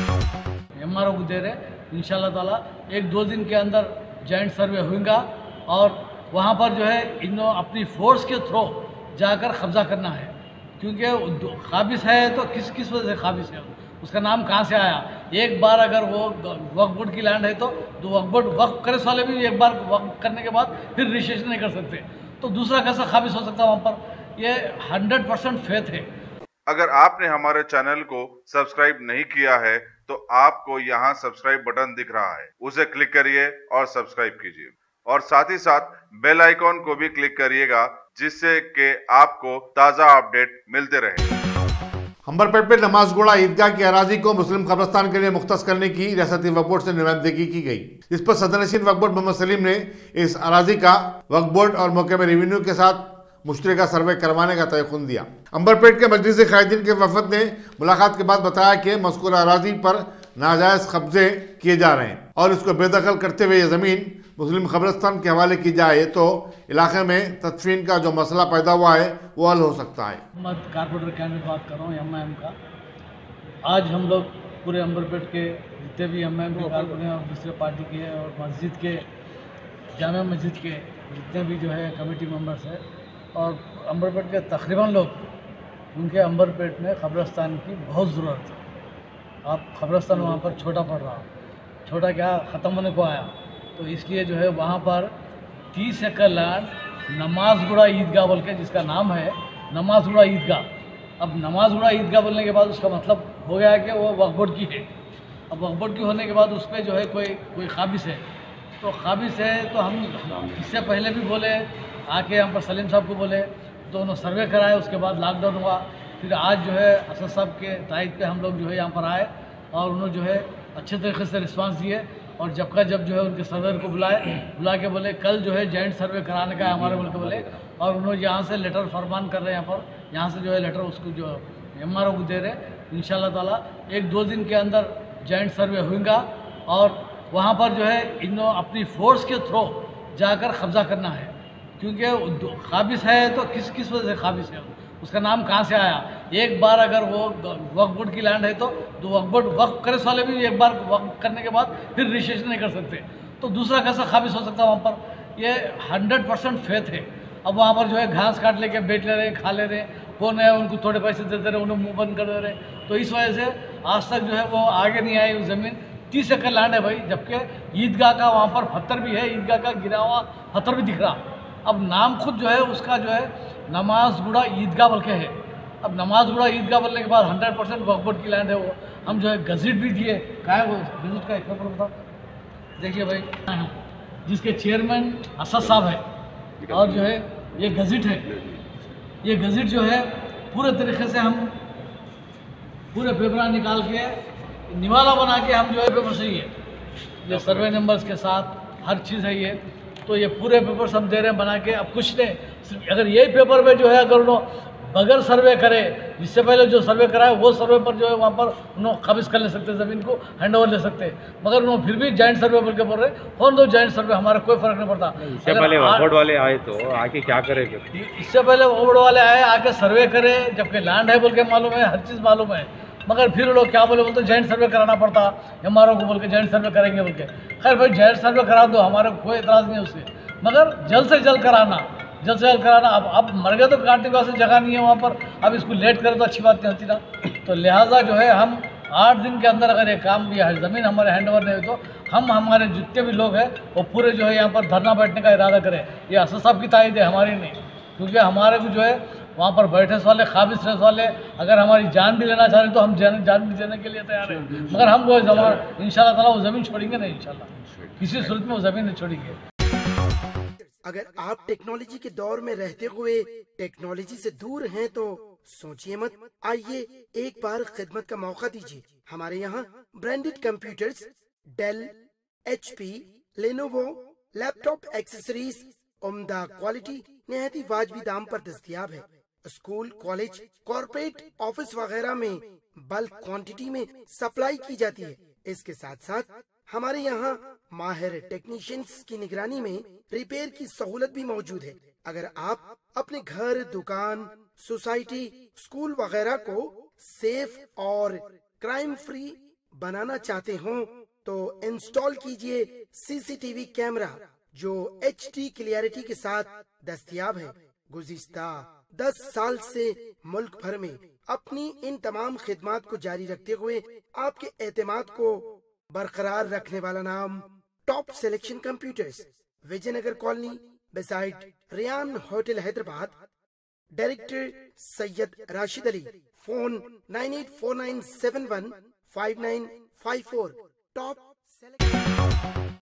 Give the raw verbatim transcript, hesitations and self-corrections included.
M R O को दे रहे इंशाल्लाह ताला एक दो दिन के अंदर जॉइंट सर्वे होगा और वहाँ पर जो है इन्हों अपनी फोर्स के थ्रू जाकर कब्जा करना है, क्योंकि खाबिस है तो किस किस वजह से खाबिस है, उसका नाम कहाँ से आया। एक बार अगर वो वक्फ बोर्ड की लैंड है तो वक्फ बोर्ड वक्फ करे वाले भी एक बार वक्फ करने के बाद फिर रजिस्ट्रेशन नहीं कर सकते, तो दूसरा कैसा खाबिस हो सकता है वहाँ पर। ये हंड्रेड परसेंट फेथ है। अगर आपने हमारे चैनल को सब्सक्राइब नहीं किया है तो आपको यहाँ सब्सक्राइब बटन दिख रहा है, उसे क्लिक करिए और सब्सक्राइब कीजिए और साथ ही साथ बेल आइकॉन को भी क्लिक करिएगा जिससे कि आपको ताज़ा अपडेट मिलते रहे। अंबरपेट में नमाजगुड़ा ईदगाह की अराजी को मुस्लिम कब्रिस्तान के लिए मुख्तस करने की रियासती वक्फ बोर्ड से नुमाइंदगी की गई। इस पर सदरनशीन वक्फ बोर्ड मोहम्मद सलीम ने इस अराजी का वक्फ बोर्ड और महकमे रेवेन्यू के साथ मुश्तरका सर्वे करवाने का तयखुन दिया। अंबरपेट के मजलिस कायदीन के वफद ने मुलाकात के बाद बताया कि मज़कूरा अराजी पर नाजायज़ कब्जे किए जा रहे हैं और इसको बेदखल करते हुए ये ज़मीन मुस्लिम कब्रिस्तान के हवाले की जाए तो इलाके में तदफीन का जो मसला पैदा हुआ है वो हल हो सकता है। मैं कारपोरेटर कैंडिडेट बात कर रहा हूँ एम आई एम का। आज हम लोग पूरे अंबरपेट के जितने भी एम आई एम के कारपोरेटर और दूसरे पार्टी के और मस्जिद के जामा मस्जिद के जितने भी जो है कमेटी मेंबर्स है और अंबरपेट के तकरीबन लोग, उनके अंबरपेट में कब्रिस्तान की बहुत ज़रूरत है। आप कब्रिस्तान वहाँ पर छोटा पड़ रहा, छोटा क्या ख़त्म होने को आया, तो इसलिए जो है वहाँ पर तीस एकड़ लैंड नमाजगुड़ा ईदगाह बोल के जिसका नाम है नमाजगुड़ा ईदगाह। अब नमाजगुड़ा ईदगाह बोलने के बाद उसका मतलब हो गया कि वो वक्फ बोर्ड की है। अब वक्फ बोर्ड की होने के बाद उस पर जो है कोई कोई काबिज है, तो काबिज है तो हम इससे पहले भी बोले आके यहाँ पर सलीम साहब को बोले तो उन्होंने सर्वे कराया, उसके बाद लॉकडाउन हुआ। फिर आज जो है असद साहब के तायद पे हम लोग जो है यहाँ पर आए और उन्होंने जो है अच्छे तरीके से रिस्पांस दिए और जब का जब जो है उनके सर्वेयर को बुलाए बुला के बोले कल जो है जॉइंट सर्वे कराने का है हमारे बोल के बोले, और उन्होंने यहाँ से लेटर फरमान कर रहे हैं, यहाँ पर यहाँ से जो है लेटर उसको जो एम आर ओ को दे रहे इंशाल्लाह ताला एक दो दिन के अंदर जॉइंट सर्वे होगा और वहाँ पर जो है इन्हों अपनी फोर्स के थ्रू जाकर कब्जा करना है, क्योंकि काबिज है तो किस किस वजह से काबिज है, उसका नाम कहाँ से आया। एक बार अगर वो वक्फ बोर्ड की लैंड है तो वक्फ बोर्ड वक्फ करे वाले भी एक बार वक्फ करने के बाद फिर रजिस्ट्रेशन नहीं कर सकते, तो दूसरा कैसा काबिज हो सकता है वहाँ पर। ये हंड्रेड परसेंट फेथ है। अब वहाँ पर जो है घास काट लेके बैठ ले रहे, खा ले रहे, कौन है उनको थोड़े पैसे देते रहे, उन्हें मुँह बंद कर दे रहे, तो इस वजह से आज तक जो है वो आगे नहीं आई वो ज़मीन। तीस एकड़ लैंड है भाई, जबकि ईदगाह का वहाँ पर पत्थर भी है, ईदगाह का गिरा हुआ पत्थर भी दिख रहा। अब नाम खुद जो है उसका जो है नमाजगुड़ा ईदगाह बोल के है। अब नमाजगुड़ा ईदगाह बोलने के बाद हंड्रेड परसेंट वक्फ बोर्ड की लैंड है वो, हम जो है गज़ट भी दिए। क्या है वो गज़ट का एक पेपर बताओ, देखिए भाई जिसके चेयरमैन असद साहब है और जो है ये गज़ट है, ये गज़ट जो है पूरे तरीके से हम पूरे पेपर निकाल के निवाला बना के हम जो है पेपर सही है, ये सर्वे नंबर्स के साथ हर चीज़ है ये, तो ये पूरे पेपर हम दे रहे हैं बना के। अब कुछ नहीं, अगर यही पेपर में जो है अगर उन्होंने बगैर सर्वे करे, इससे पहले जो सर्वे कराए वो सर्वे पर जो है वहाँ पर उन्होंने काबिज कर ले सकते, ज़मीन को हैंड ओवर ले सकते, मगर उन्होंने फिर भी जॉइंट सर्वे बोल के बोल रहे कौन दो जॉइंट सर्वे, हमारा कोई फर्क नहीं पड़ता। इससे पहले वक्फ बोर्ड वाले आए तो आके क्या करेंगे? इससे पहले वक्फ बोर्ड वाले आए आके सर्वे करे, जबकि लैंड है बोल के मालूम है, हर चीज़ मालूम है, मगर फिर लोग क्या बोले बोलते जॉइंट सर्वे कराना पड़ता, एम आर ओ को बोल के जॉइंट सर्वे करेंगे बोल के। खैर भाई जॉइंट सर्वे करा दो, हमारे कोई एतराज़ नहीं है उससे, मगर जल्द से जल्द कराना, जल्द से जल्द कराना। अब अब मर गए तो काटने के वास्ते जगह नहीं है वहाँ पर, अब इसको लेट करें तो अच्छी बात नहीं होती ना। तो लिहाजा जो है हम आठ दिन के अंदर अगर ये काम भी है, ज़मीन हमारे हैंड ओवर नहीं हुई तो हम हमारे जितने भी लोग हैं वो पूरे जो है यहाँ पर धरना बैठने का इरादा करें। ये असद साहब की तायद है, हमारी नहीं, क्योंकि हमारे को जो है वहाँ पर बैठे वाले काबिज रहने वाले अगर हमारी जान भी लेना चाह रहे तो हम जान जान भी देने के लिए तैयार हैं, मगर हम वो इंशाल्लाह ताला वो ज़मीन छोड़ेंगे नहीं, इंशाल्लाह किसी सूरत में वो ज़मीन नहीं छोड़ेंगे। अगर आप टेक्नोलॉजी के दौर में रहते हुए टेक्नोलॉजी से दूर हैं तो सोचिए मत, आइए एक बार खिदमत का मौका दीजिए। हमारे यहाँ branded computers, Dell, HP, Lenovo, laptop accessories उम्दा क्वालिटी निहायती वाजबी दाम पर दस्तयाब है। स्कूल, कॉलेज, कॉर्पोरेट, ऑफिस वगैरह में बल्क क्वांटिटी में सप्लाई की जाती है। इसके साथ साथ हमारे यहाँ माहिर टेक्नीशियंस की निगरानी में रिपेयर की सहूलत भी मौजूद है। अगर आप अपने घर, दुकान, सोसाइटी, स्कूल वगैरह को सेफ और क्राइम फ्री बनाना चाहते हो तो इंस्टॉल कीजिए सीसीटीवी कैमरा जो एच डी क्लियरिटी के साथ दस्तयाब है। गुज़िश्ता दस साल से मुल्क भर में अपनी इन तमाम खिदमात को जारी रखते हुए आपके एतमाद को बरकरार रखने वाला नाम top selection computers, Vijayanagar colony beside Riyan hotel Hyderabad. Director Syed Rashid Ali. Phone nine eight four nine seven one five nine five four. Top